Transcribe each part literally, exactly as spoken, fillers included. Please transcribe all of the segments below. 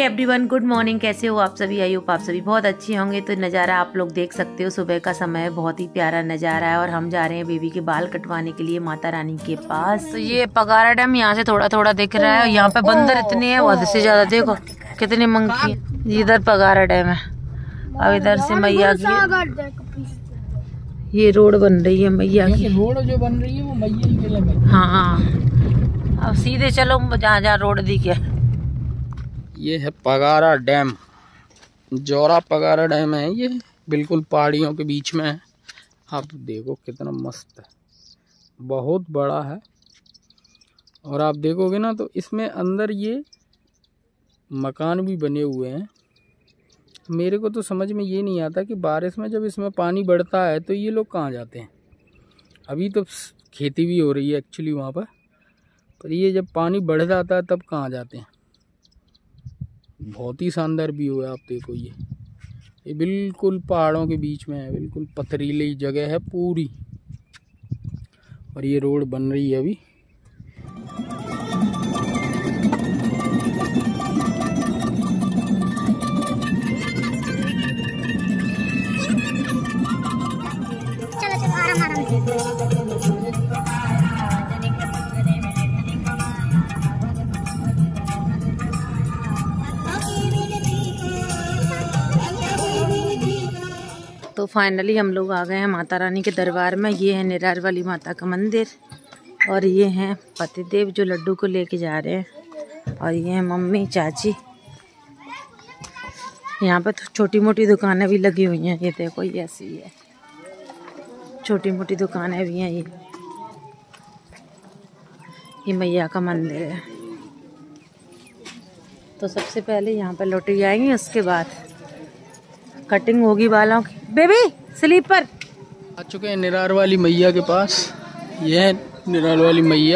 Everyone, good morning. कैसे हो आप सभी? आई होप आप सभी बहुत अच्छे होंगे। तो नज़ारा आप लोग देख सकते हो, सुबह का समय बहुत ही प्यारा नज़ारा है और हम जा रहे हैं बेबी के बाल कटवाने के लिए माता रानी के पास। तो ये पगारा डैम यहाँ से थोड़ा थोड़ा दिख रहा है और यहाँ पे बंदर इतने हैं, हद से ज्यादा। देखो कितने मंकी हैं। इधर पगारा डैम है। अब इधर से मैया की ये रोड बन रही है, मैया की रोड जो बन रही है वो मैया के लिए। हाँ, अब सीधे चलो जहाँ जहाँ रोड दिखे। ये है पगारा डैम, जोरा पगारा डैम है। ये बिल्कुल पहाड़ियों के बीच में है। आप देखो कितना मस्त है, बहुत बड़ा है। और आप देखोगे ना तो इसमें अंदर ये मकान भी बने हुए हैं। मेरे को तो समझ में ये नहीं आता कि बारिश में जब इसमें पानी बढ़ता है तो ये लोग कहाँ जाते हैं। अभी तो खेती भी हो रही है एक्चुअली वहाँ पर, पर ये जब पानी बढ़ जाता है तब कहाँ जाते हैं। बहुत ही शानदार व्यू है। आप देखो ये ये बिल्कुल पहाड़ों के बीच में है, बिल्कुल पथरीली जगह है पूरी। और ये रोड बन रही है अभी। चलो चलो आराम आराम से। तो फाइनली हम लोग आ गए हैं माता रानी के दरबार में। ये है निरार वाली माता का मंदिर और ये हैं पतिदेव जो लड्डू को लेके जा रहे हैं। और ये है मम्मी चाची। यहाँ पे तो छोटी मोटी दुकानें भी लगी हुई हैं। ये देखो ये ऐसी है, छोटी मोटी दुकानें भी हैं। ये ये मैया का मंदिर है। तो सबसे पहले यहाँ पर लौटी जाएंगे, उसके बाद कटिंग होगी बालों की। बेबी स्लीपर आ चुके हैं निरार वाली मैया के पास। ये है निरार वाली मैया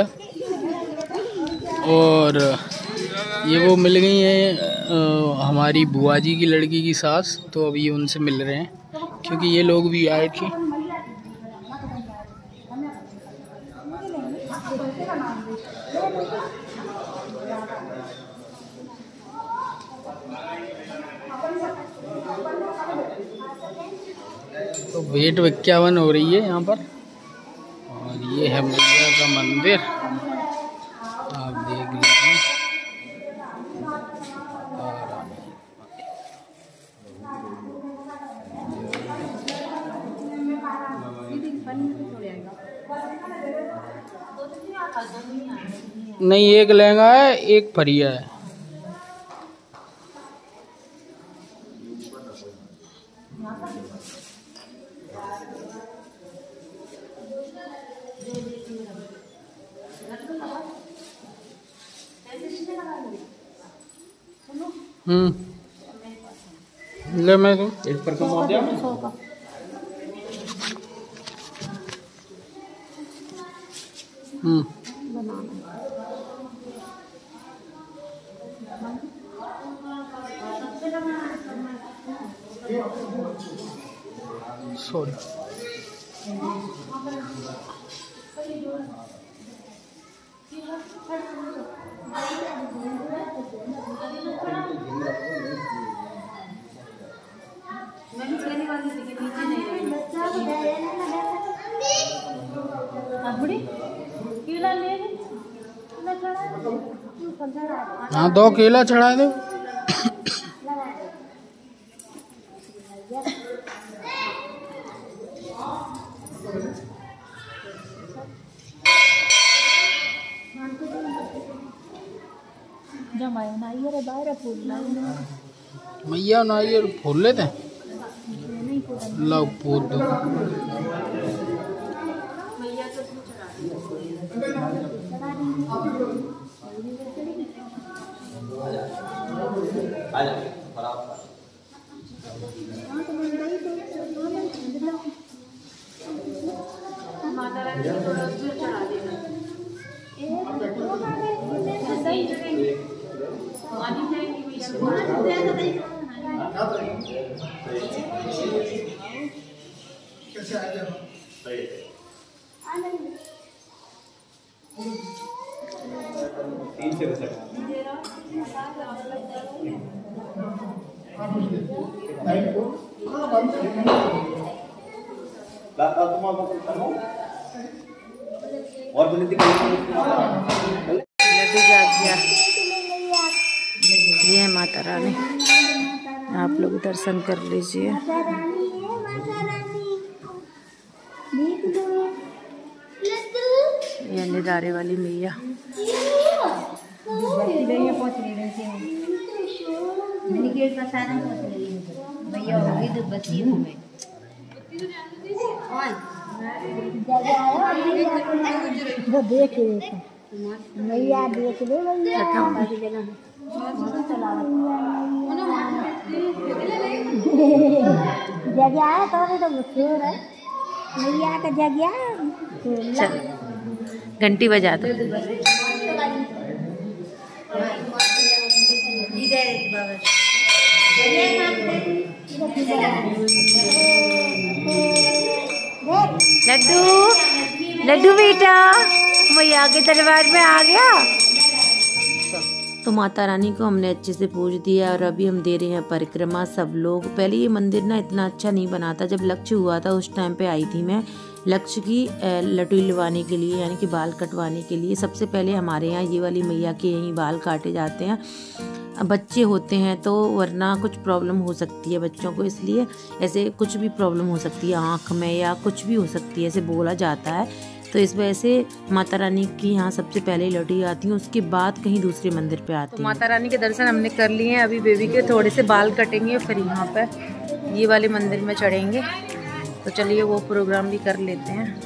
और ये वो मिल गई हैं हमारी बुआ जी की लड़की की सास। तो अभी उनसे मिल रहे हैं क्योंकि ये लोग भी आए थे। तो वेट इक्यावन हो रही है यहाँ पर। और ये है मैया का मंदिर, आप देख लीजिए। नहीं, एक लहंगा है, एक फरिया है। हम्म ले मैं तो एक पर कम हो गया। Hmm sorry. हाँ, दो केला चढ़ा दो। मैया नारियल फूल लेते हैं, लो फूल दो। माता रानी को चढ़ा देना। तीन से लड्डू जाग गया। ये है माता रानी, आप लोग दर्शन कर लीजिए। ये निरारे वाली मैया। मैया देख लो जगह है तो तो मशहूर है मैया का जगह। चल घंटी बजा दो। लड्डू लड्डू बेटा मैया के दरबार में आ गया। तो माता रानी को हमने अच्छे से पूज दिया और अभी हम दे रहे हैं परिक्रमा सब लोग। पहले ये मंदिर ना इतना अच्छा नहीं बना था, जब लक्ष्य हुआ था उस टाइम पे आई थी मैं लक्ष्य की लटू लवाने के लिए, यानी कि बाल कटवाने के लिए। सबसे पहले हमारे यहाँ ये वाली मैया के यहीं बाल काटे जाते हैं। बच्चे होते हैं तो वरना कुछ प्रॉब्लम हो सकती है बच्चों को, इसलिए ऐसे कुछ भी प्रॉब्लम हो सकती है आँख में या कुछ भी हो सकती है, ऐसे बोला जाता है। तो इस वजह से माता रानी की यहाँ सबसे पहले लौटी आती हैं, उसके बाद कहीं दूसरे मंदिर पे आती हैं। तो माता रानी के दर्शन हमने कर लिए हैं। अभी बेबी के थोड़े से बाल कटेंगे, फिर यहाँ पर ये वाले मंदिर में चढ़ेंगे। तो चलिए वो प्रोग्राम भी कर लेते हैं।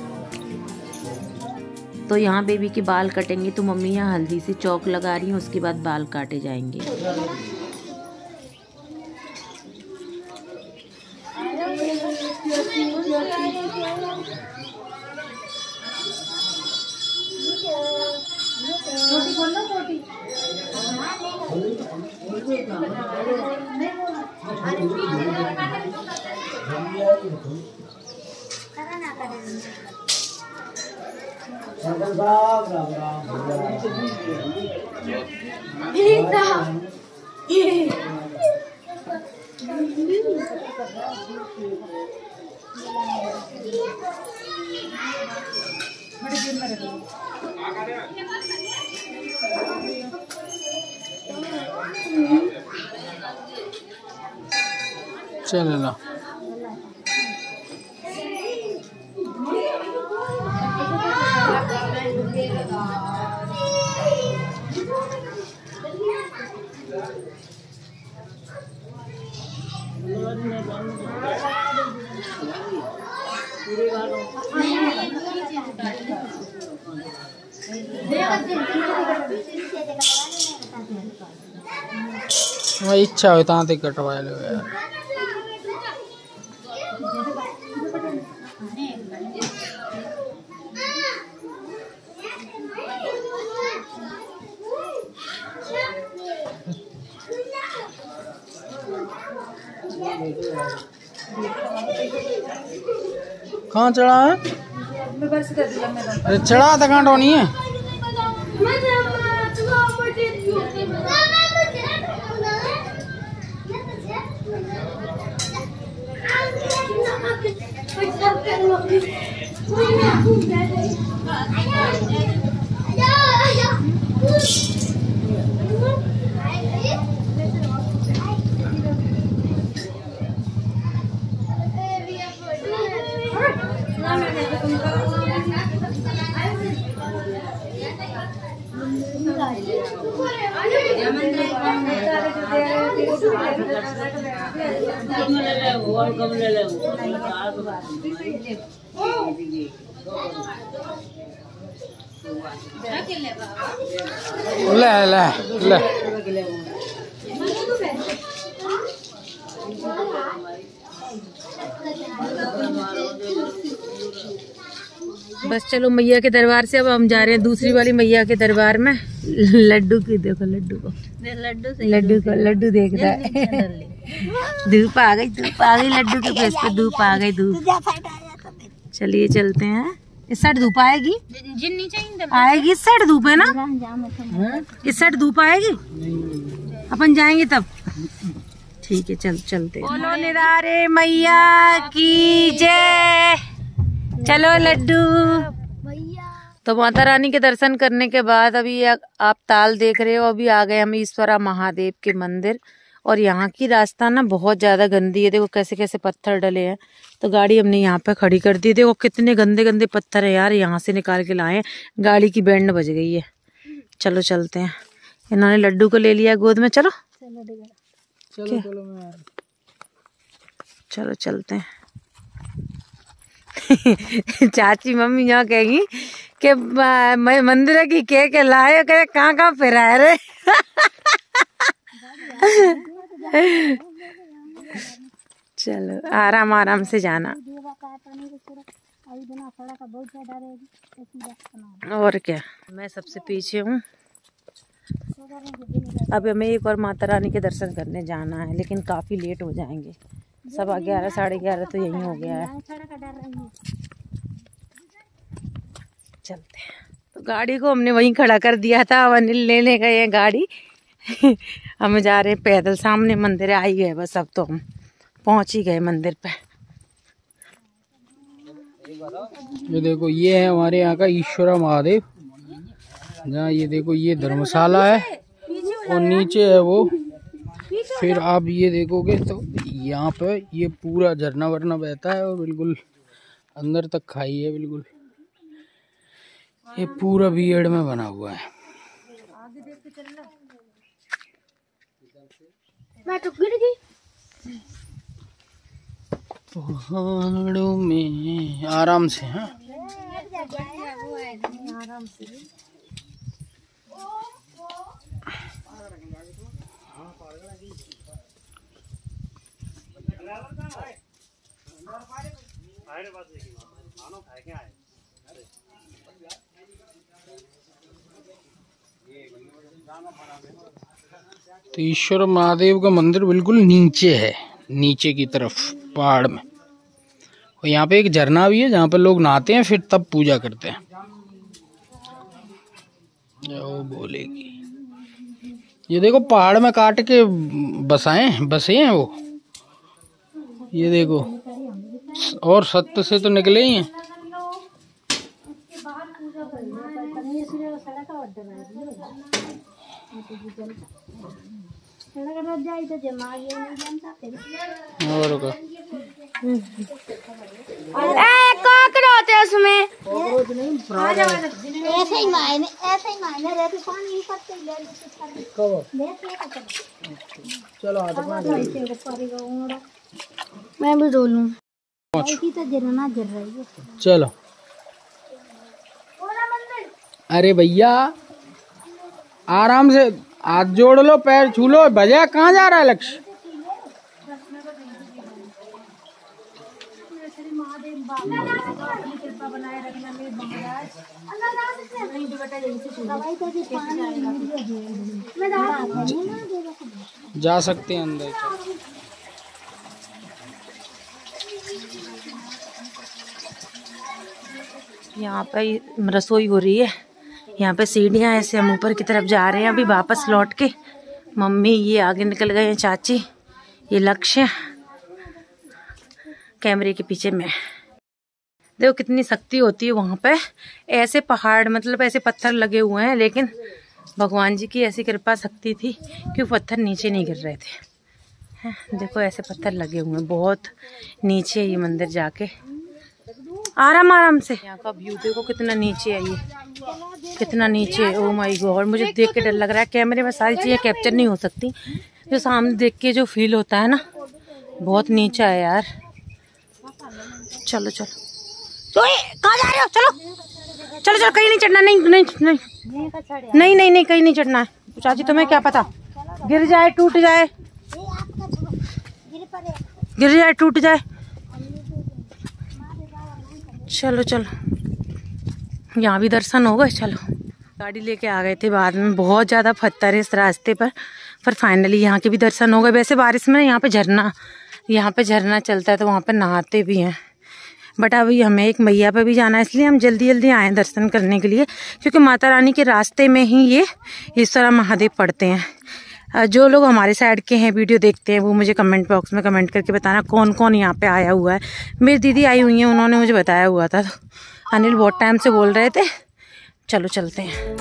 तो यहाँ बेबी के बाल कटेंगे, तो मम्मी यहाँ हल्दी से चौक लगा रही हैं, उसके बाद बाल काटे जाएंगे। चलना इच्छा हो तो कटवा लो यार। कहाँ चढ़ा है? चढ़ा तो कहाँ नहीं है। ले ले ले बस चलो मैया के दरबार से अब हम जा रहे हैं दूसरी वाली मैया के दरबार में। लड्डू की देखो, लड्डू को लड्डू लड्डू को लड्डू देख रहा है। धूप आ गई, धूप आ गई, लड्डू के फेस पे धूप आ गई, धूप। चलिए चलते हैं। इस साइड धूप आएगी, आएगी इस साइड धूप है ना, इस साइड धूप आएगी, अपन जाएंगे तब। ठीक है, चल चलते। बोलो निरारे मैया की जय। चलो लड्डू। तो माता रानी के दर्शन करने के बाद अभी आप ताल देख रहे हो, अभी आ गए हम ईश्वरा महादेव के मंदिर। और यहाँ की रास्ता ना बहुत ज्यादा गंदी है, देखो कैसे कैसे पत्थर डले हैं। तो गाड़ी हमने यहाँ पे खड़ी कर दी। देखो कितने गंदे गंदे पत्थर है यार, यहाँ से निकाल के लाए। गाड़ी की बैंड बज गई है। चलो चलते हैं। इन्होंने लड्डू को ले लिया गोद में। चलो चलो चलो चलो चलते हैं। चाची मम्मी यहाँ कहेगी कि मंदिर की के के लाए, कहे कहाँ कहाँ फिरा रहे। चलो आराम आराम से जाना। और क्या, मैं सबसे पीछे हूँ। अब हमें एक और माता रानी के दर्शन करने जाना है, लेकिन काफी लेट हो जाएंगे। सवा ग्यारह साढ़े ग्यारह तो यही हो गया है। चलते हैं। तो गाड़ी को हमने वहीं खड़ा कर दिया था, अब अनिल लेने गए हैं गाड़ी। हम जा रहे हैं पैदल। सामने मंदिर आ ही गए बस, अब तो हम पहुंच ही गए मंदिर पे। ये देखो, ये है हमारे यहाँ का ईश्वरा महादेव, जहाँ ये देखो ये धर्मशाला है और नीचे है वो। फिर आप ये देखोगे तो यहाँ पे ये पूरा झरना वरना बहता है और बिल्कुल अंदर तक खाई है। बिल्कुल ये पूरा बीएड में बना हुआ है। पहाड़ों में आराम से। हाँ आराम से। तो ईश्वर महादेव का मंदिर बिल्कुल नीचे है, नीचे की तरफ पहाड़ में। और यहाँ पे एक झरना भी है जहाँ पे लोग नहाते हैं, फिर तब पूजा करते हैं। वो बोलेगी ये देखो पहाड़ में काट के बसाए बसे हैं वो, ये देखो। और सत्य से तो निकले ही हैं। और का कॉकरोच है उसमें। ऐसे ही मायने ऐसे ही मायने रहते, पानी ही पत्ते ले लेते। चलो मैं भी धो लूं। तो गिरना गिर रही है। चलो। अरे भैया आराम से हाथ जोड़ लो, पैर छू लो। भैया कहाँ जा रहा है लक्ष्य? जा सकते हैं अंदर। यहाँ पे रसोई हो रही है, यहाँ पे सीढ़ियाँ ऐसे हम ऊपर की तरफ जा रहे हैं अभी वापस लौट के। मम्मी ये आगे निकल गए हैं, चाची ये लक्ष्य कैमरे के पीछे में। देखो कितनी शक्ति होती है वहाँ पे। ऐसे पहाड़ मतलब ऐसे पत्थर लगे हुए हैं, लेकिन भगवान जी की ऐसी कृपा शक्ति थी कि पत्थर नीचे नहीं गिर रहे थे। हैं, देखो ऐसे पत्थर लगे हुए हैं बहुत नीचे। ये मंदिर जाके आराम आराम से। यहाँ का व्यू देखो कितना नीचे है, ये कितना नीचे। ओ माय गॉड, मुझे देख के डर लग रहा है। कैमरे में सारी चीजें कैप्चर नहीं हो सकती, जो सामने देख के जो फील होता है ना, बहुत नीचा है यार। चलो चलो, तो कहाँ जा रहे हो? चलो चलो चलो, कहीं नहीं चढ़ना। नहीं नहीं नहीं नहीं नहीं नहीं कहीं नहीं चढ़ना है। चाची तुम्हें क्या पता, गिर जाए टूट जाए, गिर जाए टूट जाए। चलो चलो, यहाँ भी दर्शन हो गए। चलो, गाड़ी लेके आ गए थे बाद में, बहुत ज़्यादा पत्थर है इस रास्ते पर, पर फाइनली यहाँ के भी दर्शन हो गए। वैसे बारिश में यहाँ पे झरना यहाँ पे झरना चलता है, तो वहाँ पे नहाते भी हैं। बट अभी हमें एक मैया पे भी जाना है, इसलिए हम जल्दी जल्दी आए दर्शन करने के लिए, क्योंकि माता रानी के रास्ते में ही ये ईश्वरा महादेव पड़ते हैं। जो लोग हमारे साइड के हैं वीडियो देखते हैं वो मुझे कमेंट बॉक्स में कमेंट करके बताना कौन कौन यहाँ पे आया हुआ है। मेरी दीदी आई हुई हैं, उन्होंने मुझे बताया हुआ था। तो अनिल बहुत टाइम से बोल रहे थे, चलो चलते हैं।